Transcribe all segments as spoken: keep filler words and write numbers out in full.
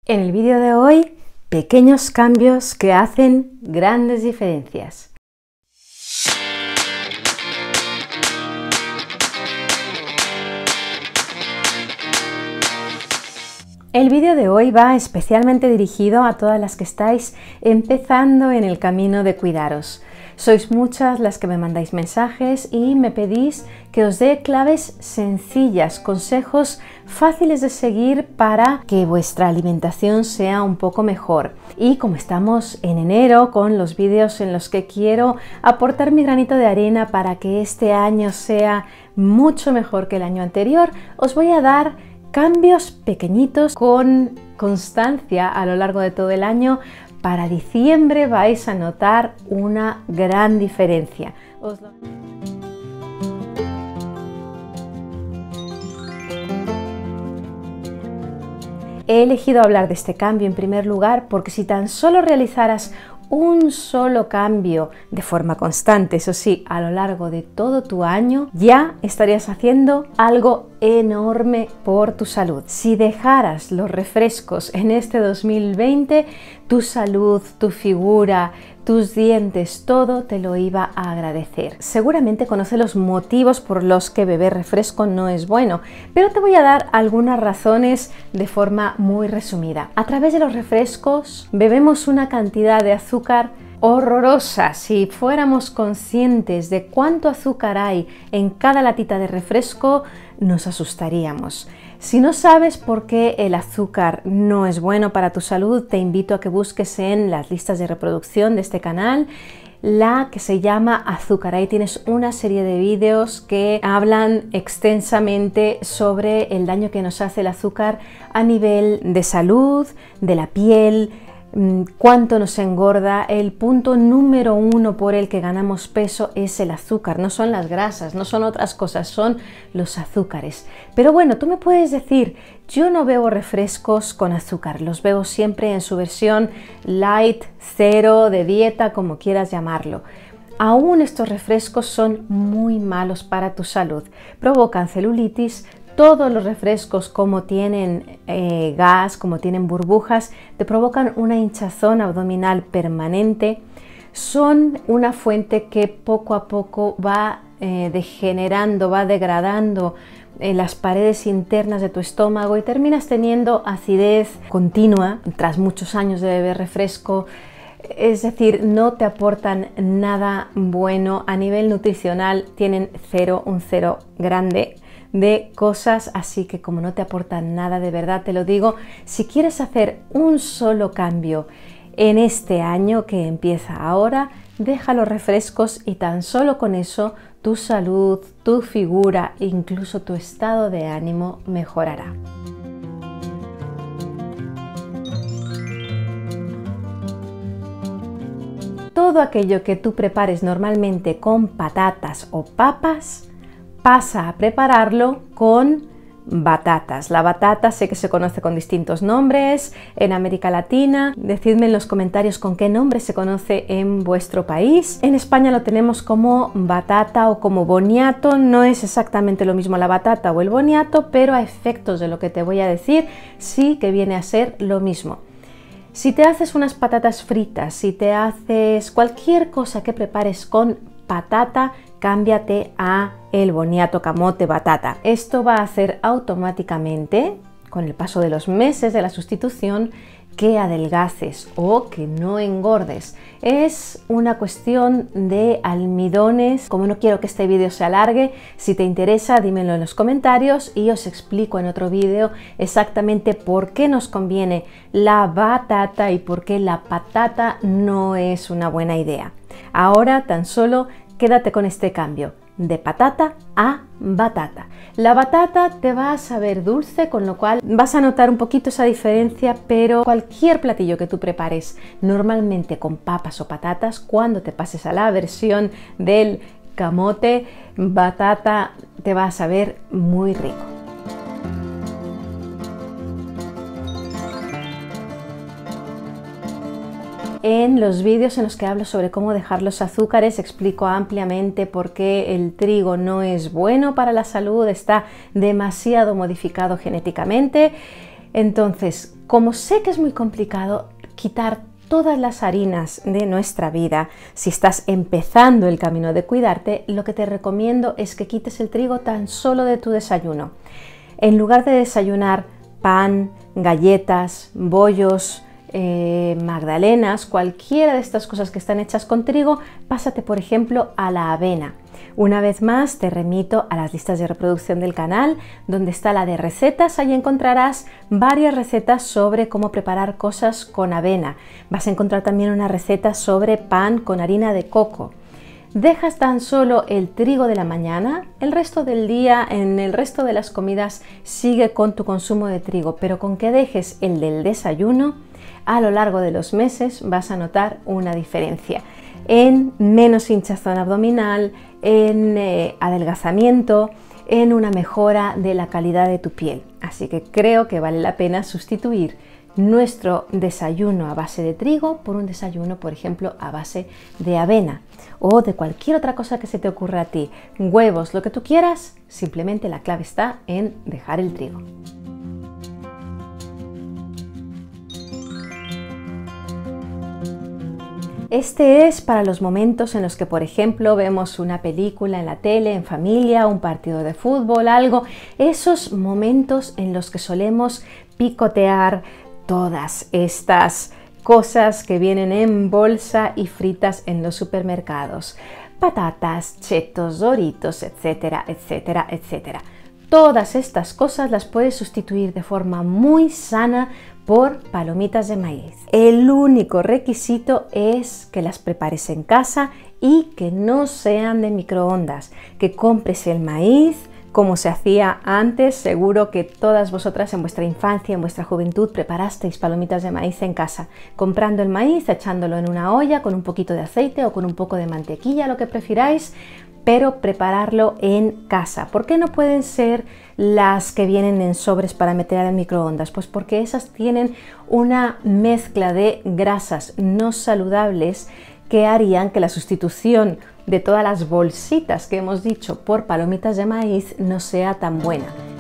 En el vídeo de hoy, pequeños cambios que hacen grandes diferencias. El vídeo de hoy va especialmente dirigido a todas las que estáis empezando en el camino de cuidaros. Sois muchas las que me mandáis mensajes y me pedís que os dé claves sencillas, consejos fáciles de seguir para que vuestra alimentación sea un poco mejor. Y como estamos en enero con los vídeos en los que quiero aportar mi granito de arena para que este año sea mucho mejor que el año anterior, os voy a dar cambios pequeñitos con constancia a lo largo de todo el año. Para diciembre vais a notar una gran diferencia. Os lo... He elegido hablar de este cambio en primer lugar porque si tan solo realizaras un solo cambio de forma constante, eso sí, a lo largo de todo tu año, ya estarías haciendo algo enorme por tu salud. Si dejaras los refrescos en este dos mil veinte, tu salud, tu figura, tus dientes, todo te lo iba a agradecer. Seguramente conoces los motivos por los que beber refresco no es bueno, pero te voy a dar algunas razones de forma muy resumida. A través de los refrescos bebemos una cantidad de azúcar horrorosa. Si fuéramos conscientes de cuánto azúcar hay en cada latita de refresco, nos asustaríamos. Si no sabes por qué el azúcar no es bueno para tu salud, te invito a que busques en las listas de reproducción de este canal la que se llama azúcar. Ahí tienes una serie de vídeos que hablan extensamente sobre el daño que nos hace el azúcar a nivel de salud, de la piel, cuánto nos engorda. El punto número uno por el que ganamos peso es el azúcar, no son las grasas, no son otras cosas, son los azúcares. Pero bueno, tú me puedes decir, yo no bebo refrescos con azúcar, los bebo siempre en su versión light, cero, de dieta, como quieras llamarlo. Aún estos refrescos son muy malos para tu salud, provocan celulitis. Todos los refrescos, como tienen eh, gas, como tienen burbujas, te provocan una hinchazón abdominal permanente. Son una fuente que poco a poco va eh, degenerando, va degradando eh, las paredes internas de tu estómago y terminas teniendo acidez continua tras muchos años de beber refresco. Es decir, no te aportan nada bueno a nivel nutricional, tienen cero, un cero grande de cosas, así que como no te aportan nada, de verdad te lo digo, si quieres hacer un solo cambio en este año que empieza ahora, deja los refrescos y tan solo con eso tu salud, tu figura e incluso tu estado de ánimo mejorará. Todo aquello que tú prepares normalmente con patatas o papas, pasa a prepararlo con batatas. La batata sé que se conoce con distintos nombres en América Latina. Decidme en los comentarios con qué nombre se conoce en vuestro país. En España lo tenemos como batata o como boniato. No es exactamente lo mismo la batata o el boniato, pero a efectos de lo que te voy a decir, sí que viene a ser lo mismo. Si te haces unas patatas fritas, si te haces cualquier cosa que prepares con patata, cámbiate a el boniato, camote, batata. Esto va a hacer automáticamente, con el paso de los meses de la sustitución, que adelgaces o que no engordes. Es una cuestión de almidones. Como no quiero que este vídeo se alargue, si te interesa dímelo en los comentarios y os explico en otro vídeo exactamente por qué nos conviene la batata y por qué la patata no es una buena idea. Ahora tan solo quédate con este cambio, de patata a batata. La batata te va a saber dulce, con lo cual vas a notar un poquito esa diferencia, pero cualquier platillo que tú prepares normalmente con papas o patatas, cuando te pases a la versión del camote, batata, te va a saber muy rico. En los vídeos en los que hablo sobre cómo dejar los azúcares explico ampliamente por qué el trigo no es bueno para la salud, está demasiado modificado genéticamente. Entonces, como sé que es muy complicado quitar todas las harinas de nuestra vida, si estás empezando el camino de cuidarte, lo que te recomiendo es que quites el trigo tan solo de tu desayuno. En lugar de desayunar pan, galletas, bollos, eh, magdalenas, cualquiera de estas cosas que están hechas con trigo, pásate por ejemplo a la avena. Una vez más te remito a las listas de reproducción del canal, donde está la de recetas. Ahí encontrarás varias recetas sobre cómo preparar cosas con avena. Vas a encontrar también una receta sobre pan con harina de coco. Dejas tan solo el trigo de la mañana, el resto del día, en el resto de las comidas, sigue con tu consumo de trigo, pero con que dejes el del desayuno, a lo largo de los meses vas a notar una diferencia en menos hinchazón abdominal, en eh, adelgazamiento, en una mejora de la calidad de tu piel. Así que creo que vale la pena sustituir nuestro desayuno a base de trigo por un desayuno, por ejemplo, a base de avena o de cualquier otra cosa que se te ocurra a ti. Huevos, lo que tú quieras, simplemente la clave está en dejar el trigo. Este es para los momentos en los que, por ejemplo, vemos una película en la tele, en familia, un partido de fútbol, algo. Esos momentos en los que solemos picotear todas estas cosas que vienen en bolsa y fritas en los supermercados. Patatas, chetos, doritos, etcétera, etcétera, etcétera. Todas estas cosas las puedes sustituir de forma muy sana por palomitas de maíz. El único requisito es que las prepares en casa y que no sean de microondas, que compres el maíz como se hacía antes. Seguro que todas vosotras en vuestra infancia, en vuestra juventud, preparasteis palomitas de maíz en casa, comprando el maíz, echándolo en una olla con un poquito de aceite o con un poco de mantequilla, lo que prefiráis, pero prepararlo en casa. ¿Por qué no pueden ser las que vienen en sobres para meter al microondas? Pues porque esas tienen una mezcla de grasas no saludables que harían que la sustitución de todas las bolsitas que hemos dicho por palomitas de maíz no sea tan buena.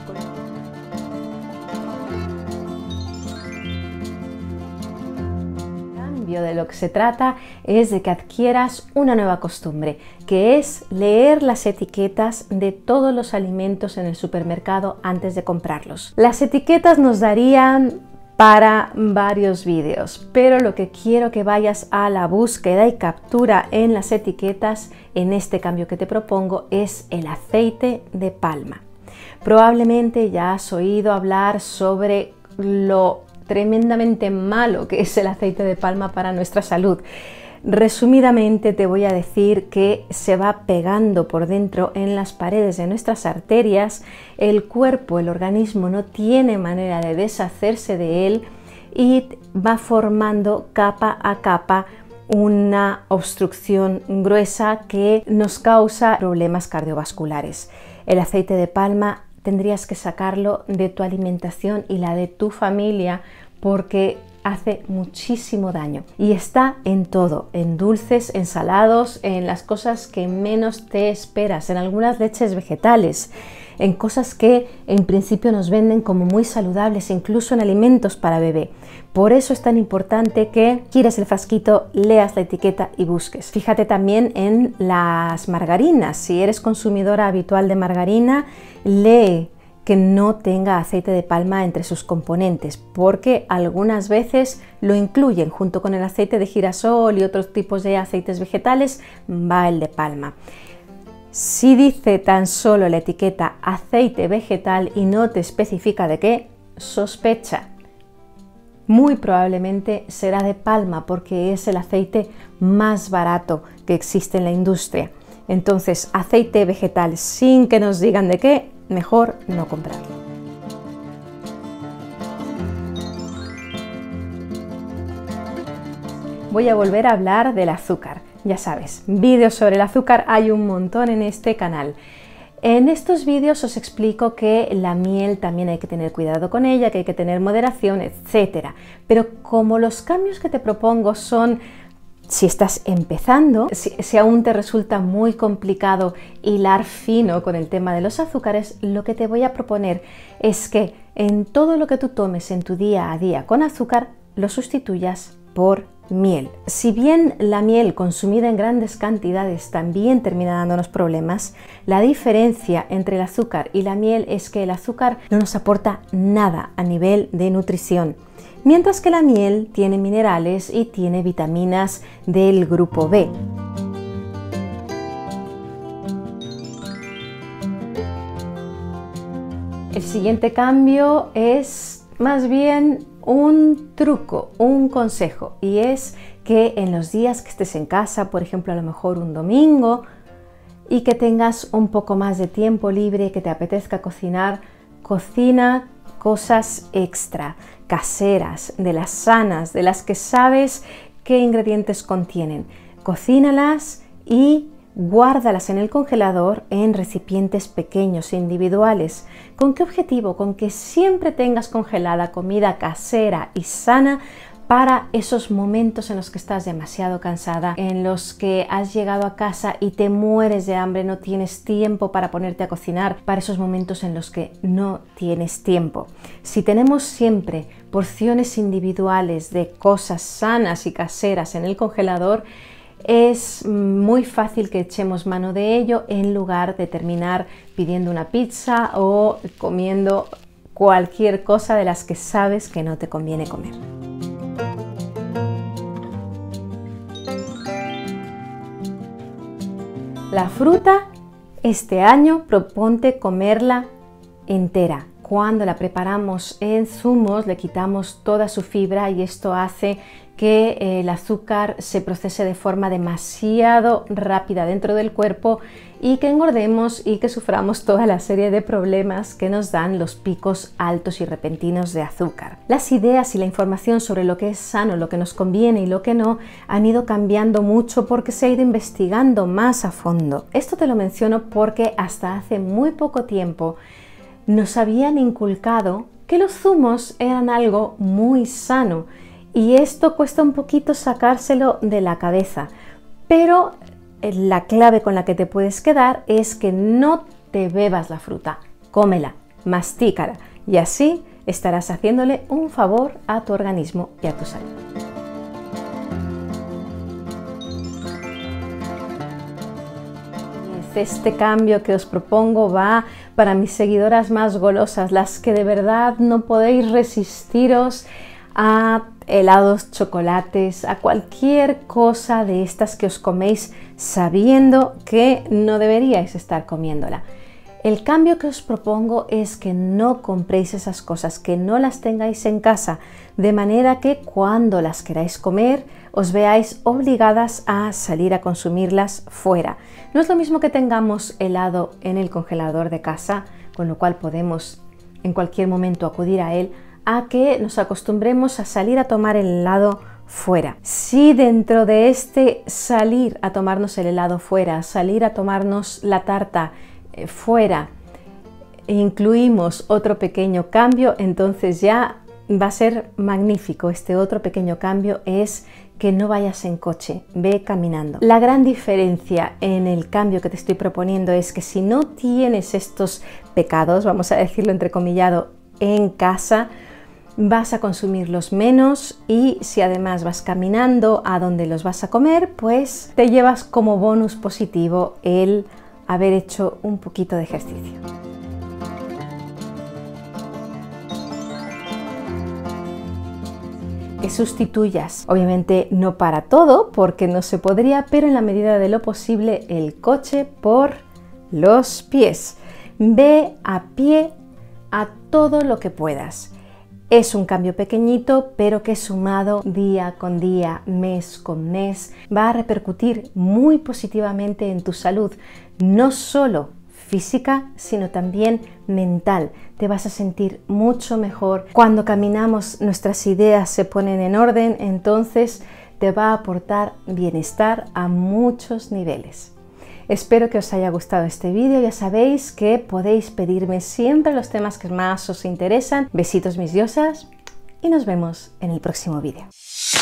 De lo que se trata es de que adquieras una nueva costumbre, que es leer las etiquetas de todos los alimentos en el supermercado antes de comprarlos. Las etiquetas nos darían para varios vídeos, pero lo que quiero que vayas a la búsqueda y captura en las etiquetas en este cambio que te propongo es el aceite de palma. Probablemente ya has oído hablar sobre lo tremendamente malo que es el aceite de palma para nuestra salud. Resumidamente te voy a decir que se va pegando por dentro en las paredes de nuestras arterias, el cuerpo, el organismo no tiene manera de deshacerse de él y va formando capa a capa una obstrucción gruesa que nos causa problemas cardiovasculares. El aceite de palma tendrías que sacarlo de tu alimentación y la de tu familia porque hace muchísimo daño y está en todo, en dulces, en salados, en las cosas que menos te esperas, en algunas leches vegetales, en cosas que en principio nos venden como muy saludables, incluso en alimentos para bebé. Por eso es tan importante que gires el frasquito, leas la etiqueta y busques. Fíjate también en las margarinas. Si eres consumidora habitual de margarina, lee que no tenga aceite de palma entre sus componentes, porque algunas veces lo incluyen junto con el aceite de girasol y otros tipos de aceites vegetales, va el de palma. Si dice tan solo la etiqueta aceite vegetal y no te especifica de qué, sospecha. Muy probablemente será de palma porque es el aceite más barato que existe en la industria. Entonces, aceite vegetal sin que nos digan de qué, mejor no comprarlo. Voy a volver a hablar del azúcar. Ya sabes, vídeos sobre el azúcar hay un montón en este canal. En estos vídeos os explico que la miel también hay que tener cuidado con ella, que hay que tener moderación, etcétera. Pero como los cambios que te propongo son Si estás empezando, si, si aún te resulta muy complicado hilar fino con el tema de los azúcares, lo que te voy a proponer es que en todo lo que tú tomes en tu día a día con azúcar, lo sustituyas por miel. Si bien la miel consumida en grandes cantidades también termina dándonos problemas, la diferencia entre el azúcar y la miel es que el azúcar no nos aporta nada a nivel de nutrición, mientras que la miel tiene minerales y tiene vitaminas del grupo B. El siguiente cambio es más bien un truco, un consejo, y es que en los días que estés en casa, por ejemplo a lo mejor un domingo, y que tengas un poco más de tiempo libre, que te apetezca cocinar, cocina cosas extra, caseras, de las sanas, de las que sabes qué ingredientes contienen. Cocínalas y guárdalas en el congelador en recipientes pequeños, individuales. ¿Con qué objetivo? Con que siempre tengas congelada comida casera y sana para esos momentos en los que estás demasiado cansada, en los que has llegado a casa y te mueres de hambre, no tienes tiempo para ponerte a cocinar, para esos momentos en los que no tienes tiempo. Si tenemos siempre porciones individuales de cosas sanas y caseras en el congelador, es muy fácil que echemos mano de ello en lugar de terminar pidiendo una pizza o comiendo cualquier cosa de las que sabes que no te conviene comer. La fruta, este año proponte comerla entera. Cuando la preparamos en zumos le quitamos toda su fibra y esto hace que el azúcar se procese de forma demasiado rápida dentro del cuerpo y que engordemos y que suframos toda la serie de problemas que nos dan los picos altos y repentinos de azúcar. Las ideas y la información sobre lo que es sano, lo que nos conviene y lo que no han ido cambiando mucho porque se ha ido investigando más a fondo. Esto te lo menciono porque hasta hace muy poco tiempo nos habían inculcado que los zumos eran algo muy sano. Y esto cuesta un poquito sacárselo de la cabeza, pero la clave con la que te puedes quedar es que no te bebas la fruta, cómela, mastícala y así estarás haciéndole un favor a tu organismo y a tu salud. Este cambio que os propongo va para mis seguidoras más golosas, las que de verdad no podéis resistiros a helados, chocolates, a cualquier cosa de estas que os coméis sabiendo que no deberíais estar comiéndola. El cambio que os propongo es que no compréis esas cosas, que no las tengáis en casa, de manera que cuando las queráis comer os veáis obligadas a salir a consumirlas fuera. No es lo mismo que tengamos helado en el congelador de casa, con lo cual podemos en cualquier momento acudir a él, a que nos acostumbremos a salir a tomar el helado fuera. Si dentro de este salir a tomarnos el helado fuera, salir a tomarnos la tarta eh, fuera, incluimos otro pequeño cambio, entonces ya va a ser magnífico. Este otro pequeño cambio es que no vayas en coche, ve caminando. La gran diferencia en el cambio que te estoy proponiendo es que si no tienes estos pecados, vamos a decirlo entrecomillado, en casa, vas a consumirlos menos y si además vas caminando a donde los vas a comer, pues te llevas como bonus positivo el haber hecho un poquito de ejercicio. Que sustituyas, obviamente no para todo porque no se podría, pero en la medida de lo posible el coche por los pies. Ve a pie a todo lo que puedas. Es un cambio pequeñito, pero que sumado día con día, mes con mes, va a repercutir muy positivamente en tu salud, no solo física, sino también mental. Te vas a sentir mucho mejor. Cuando caminamos, nuestras ideas se ponen en orden, entonces te va a aportar bienestar a muchos niveles. Espero que os haya gustado este vídeo. Ya sabéis que podéis pedirme siempre los temas que más os interesan. Besitos mis diosas y nos vemos en el próximo vídeo.